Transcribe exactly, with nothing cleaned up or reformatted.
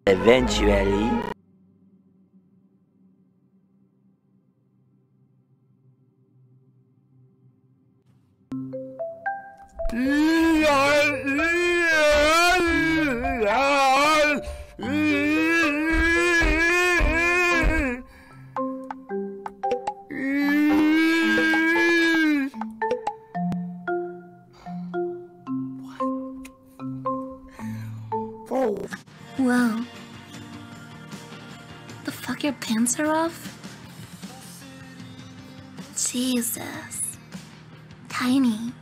Eventually. Whoa. The fuck, your pants are off? Jesus. Tiny.